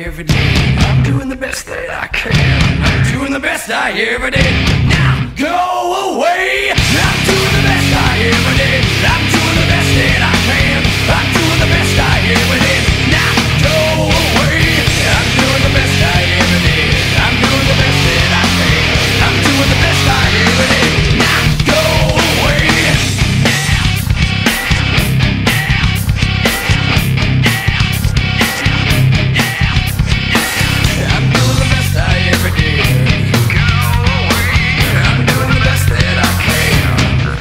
ever did. I'm doing the best that I can. I'm doing the best I ever did. Now go away. I'm doing the best I ever did. I'm doing the best that I can. I'm doing the best I ever did. Now go away. I'm doing the best I ever did. I'm doing the best that I can. I'm doing the best I ever did. Now go away. I'm doing the best I ever did. Go away. I'm doing the best that I can.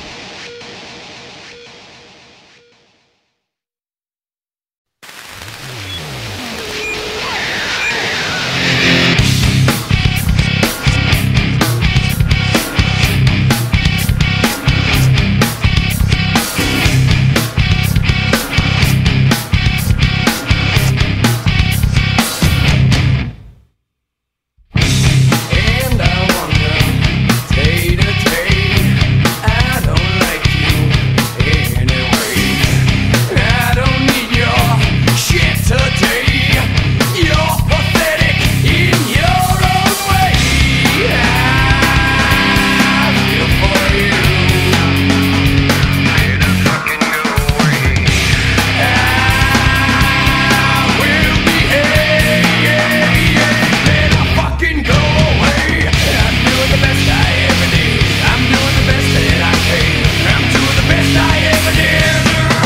And I wonder, day to day, I don't like you anyway. I don't need your shit today. You're pathetic in your own way. I feel for you. Better fucking go away. I will behave. Better fucking go away. I'm doing the best I ever did. I'm doing the best that I can. I'm doing the best I ever did.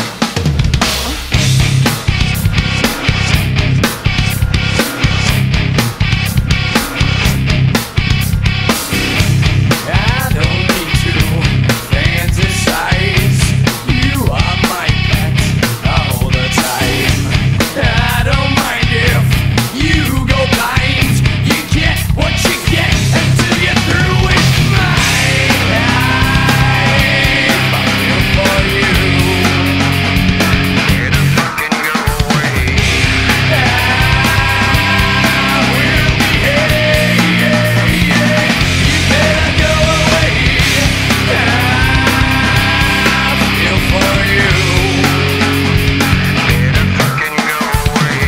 I don't need to fantasize. You are my pet all the time. I don't mind if you go blind. You get what you get until you're through with mine. I feel for you. Better fucking go away. I will behave. You better go away. I feel for you. Better fucking go away.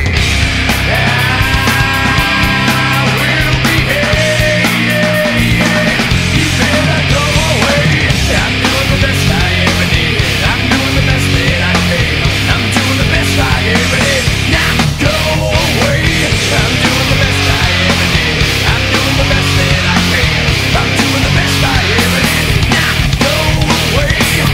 I will behave. You better go away. I'm doing the best I ever did. I'm doing the best that I can. I'm doing the best I ever did. Now go away. I'm doing the best I ever did. I'm doing the best that I can. I'm doing the best I ever did. Now go away.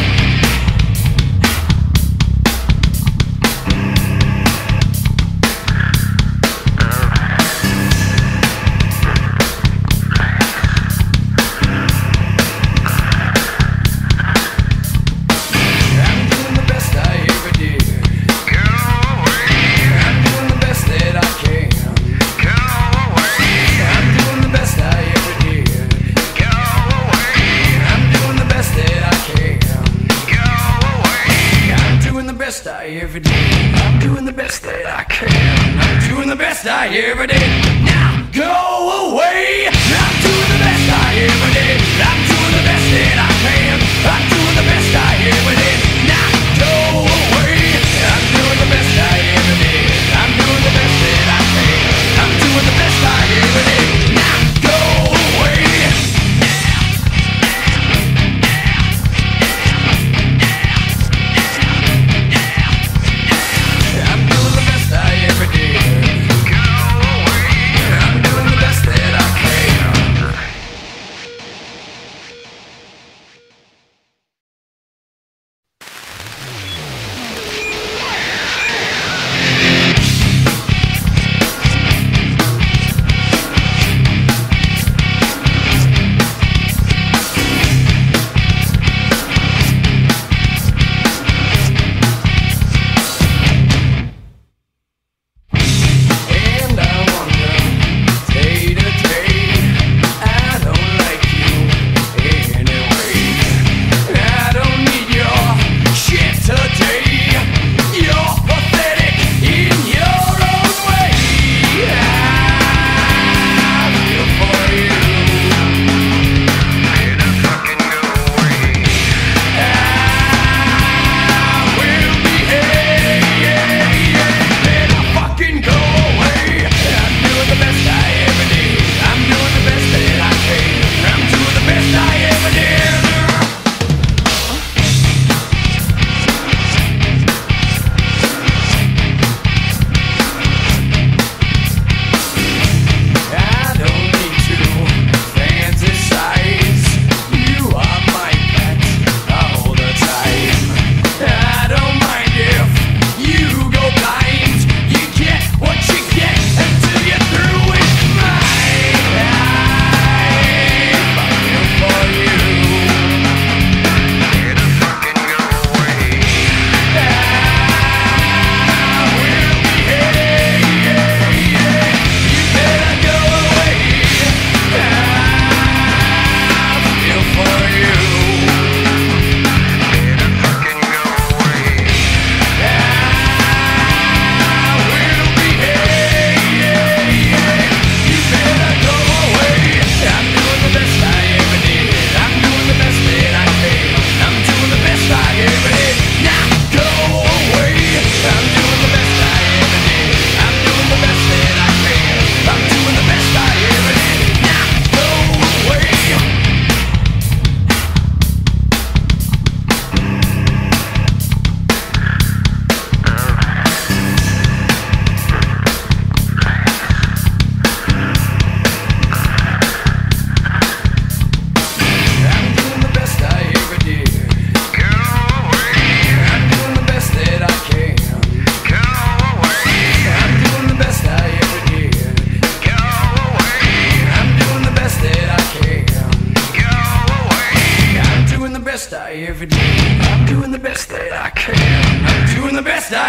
I'm doing the best I ever did. Go away. I'm doing the best that I can. Go away. I'm doing the best I ever did. Go away. I'm doing the best that I can. Go away. I'm doing the best I ever did. I'm doing the best that I can. I'm doing the best I ever did. Now go away. I'm doing the best I ever did. I'm doing the best that I can. I'm doing the best I ever did. Now go away. I'm doing the best I ever did. I'm doing the best that I can. I'm doing the best I ever did. Now go away. I'm doing the best I ever did. Go away.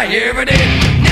I ever did.